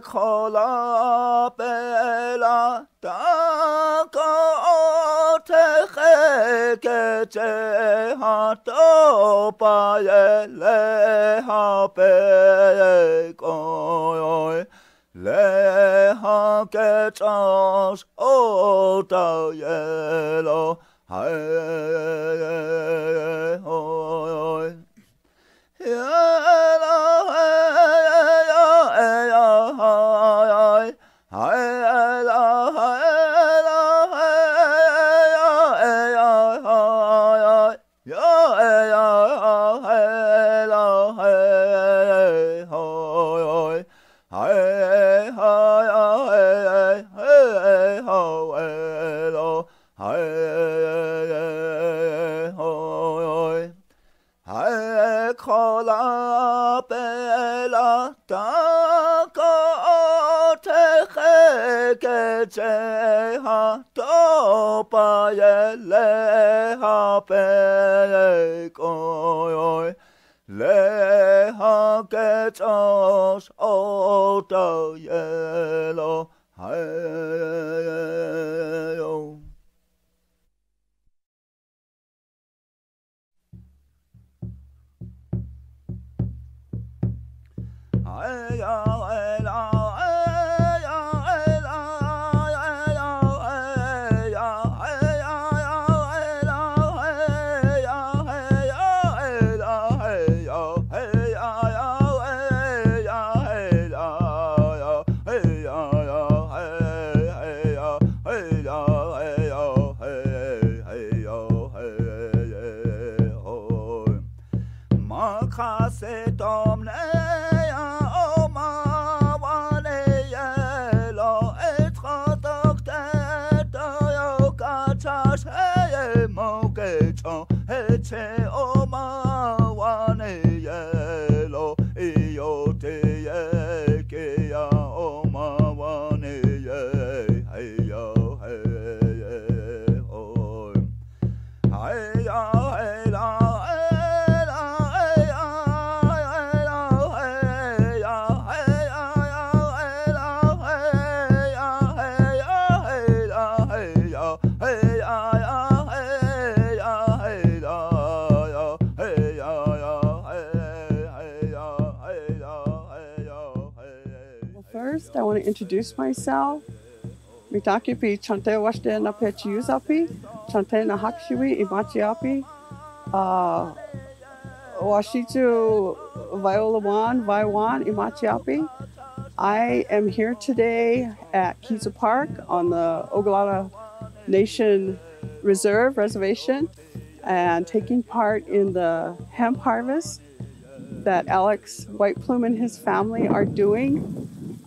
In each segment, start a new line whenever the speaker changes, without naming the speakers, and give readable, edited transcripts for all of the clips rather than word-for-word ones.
kola bela tako te ke ha to pa le ha pe ko le ha ke chos o ta yelo kola bela tako te ke ha to pa le ha pe ko le ha ke chos o to yelo
First, I want to introduce myself. Mitakipi chante washte na pechiusapi, chante na hakshiwi imachiapi, washitu viola wan, vaiwan imachiapi. I am here today at Kiza Park on the Oglala Nation Reservation and taking part in the hemp harvest that Alex White Plume and his family are doing.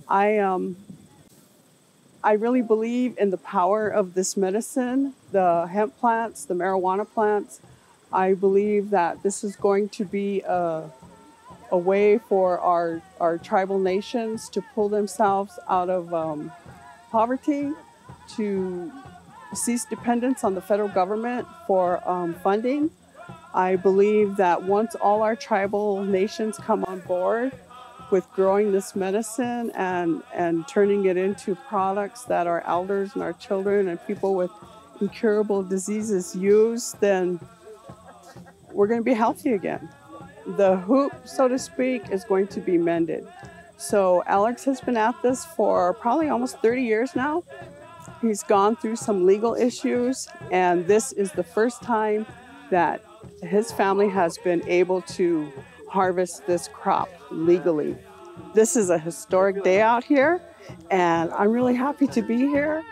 I really believe in the power of this medicine, the hemp plants, the marijuana plants. I believe that this is going to be a way for our tribal nations to pull themselves out of poverty, to cease dependence on the federal government for funding. I believe that once all our tribal nations come on board with growing this medicine and turning it into products that our elders and our children and people with incurable diseases use, then we're going to be healthy again. The hoop, so to speak, is going to be mended. So Alex has been at this for probably almost 30 years now. He's gone through some legal issues, and this is the first time that his family has been able to harvest this crop legally. This is a historic day out here, and I'm really happy to be here.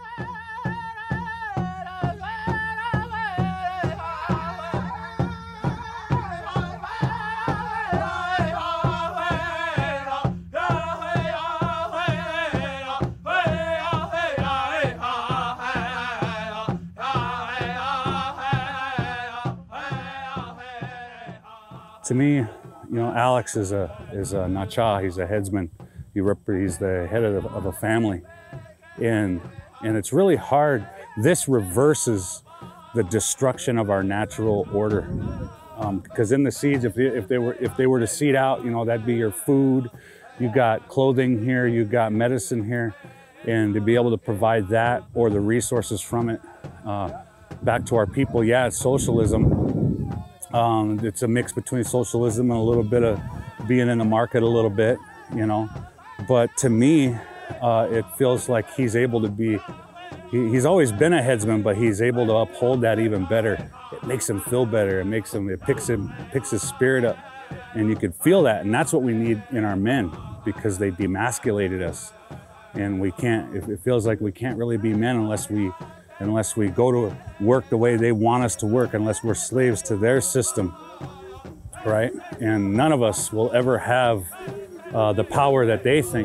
To me, Alex is a Nacha. He's a headsman. He's the head of a family, and it's really hard. This reverses the destruction of our natural order, because in the seeds, if they were to seed out, that'd be your food, you got clothing here, you got medicine here, and to be able to provide that or the resources from it back to our people. Yeah, it's socialism. It's a mix between socialism and a little bit of being in the market a little bit, you know. But to me, it feels like he's able to be, he's always been a headsman, but he's able to uphold that even better. It makes him feel better. It picks his spirit up, and you can feel that. And that's what we need in our men, because they demasculated us. And we can't, it feels like we can't really be men unless we go to work the way they want us to work, unless we're slaves to their system, right? And none of us will ever have the power that they think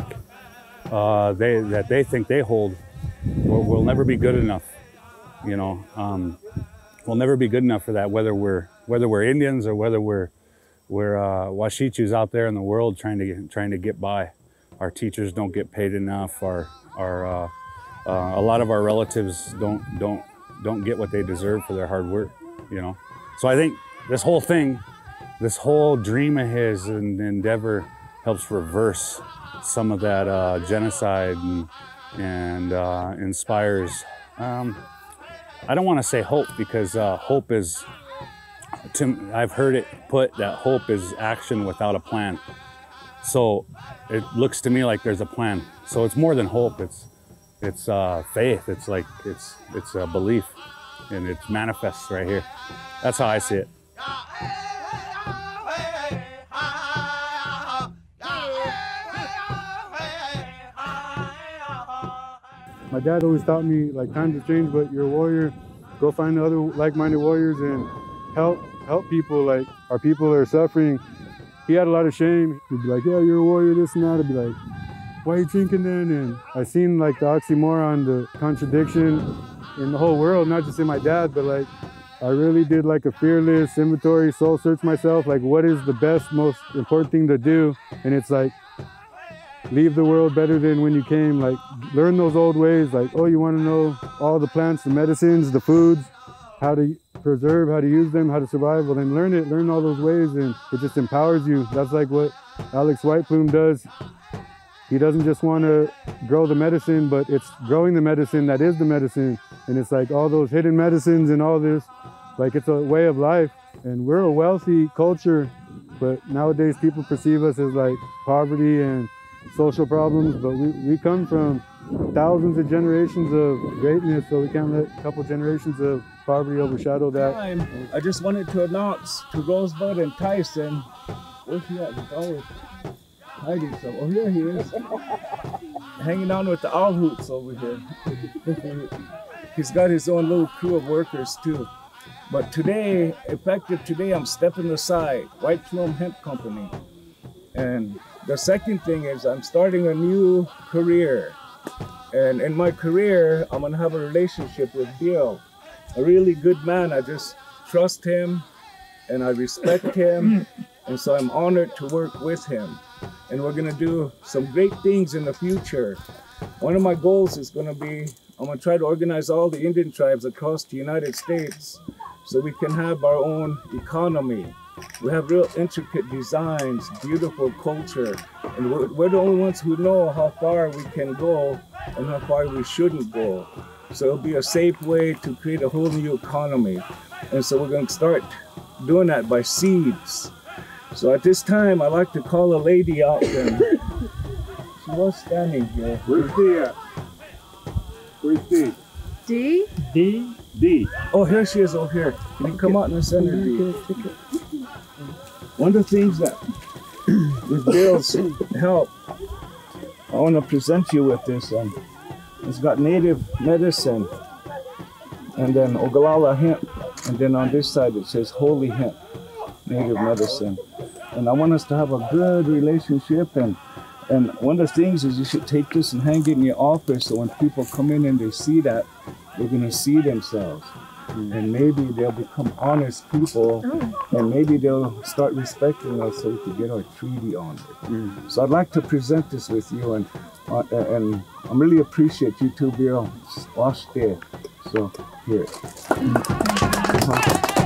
they hold. We'll never be good enough, you know. We'll never be good enough for that, whether we're Indians or whether we're Washichus out there in the world trying to get by. Our teachers don't get paid enough. A lot of our relatives don't get what they deserve for their hard work, you know. So I think this whole thing, this whole dream of his and endeavor helps reverse some of that genocide and inspires. I don't want to say hope, because hope is, I've heard it put that hope is action without a plan. So it looks to me like there's a plan. So it's more than hope. It's faith. It's like it's a belief, and it manifests right here. That's how I see it.
My dad always taught me, like, times have changed, but you're a warrior. Go find other like-minded warriors and help people. Like, our people are suffering. He had a lot of shame. He'd be like, yeah, you're a warrior, this and that. I'd be like, why are you drinking then? And I seen, like, the oxymoron, the contradiction in the whole world, not just in my dad, but, like, I really did, like, a fearless inventory, soul search myself, like, what is the best, most important thing to do? And it's like, leave the world better than when you came. Like, learn those old ways. Like, oh, you want to know all the plants, the medicines, the foods, how to preserve, how to use them, how to survive. Well, then learn it, learn all those ways, and it just empowers you. That's like what Alex Whiteplume does. He doesn't just want to grow the medicine, but it's growing the medicine that is the medicine. And it's like all those hidden medicines and all this, like, it's a way of life. And we're a wealthy culture, but nowadays people perceive us as like poverty and social problems, but we come from thousands of generations of greatness, so we can't let a couple generations of poverty overshadow that.
I just wanted to announce to Rosebud and Tyson, where's he at? He's always hiding so. Oh, here he is. Hanging on with the owl hoots over here. He's got his own little crew of workers too. But today, effective today, I'm stepping aside, Whiteplume Hemp Company. And the second thing is I'm starting a new career. And in my career, I'm gonna have a relationship with Bill, a really good man. I just trust him and I respect him. And so I'm honored to work with him. And we're gonna do some great things in the future. One of my goals is gonna be, I'm gonna try to organize all the Indian tribes across the United States so we can have our own economy. We have real intricate designs, beautiful culture, and we're the only ones who know how far we can go and how far we shouldn't go. So it'll be a safe way to create a whole new economy. And so we're going to start doing that by seeds. So at this time, I like to call a lady out there. She was standing here.
Where's D at? Where's D?
D?
D? D.
Oh, here she is over here. Can you come out in the center, D? One of the things that with Bill's help, I want to present you with this. It's got native medicine, and then Ogallala hemp, and then on this side it says holy hemp, native medicine. And I want us to have a good relationship, and one of the things is you should take this and hang it in your office, so when people come in and they see that, they're going to see themselves. And maybe they'll become honest people, and maybe they'll start respecting us so we can get our treaty on it. So I'd like to present this with you, and I really appreciate you too, Bill. Wash there. So here.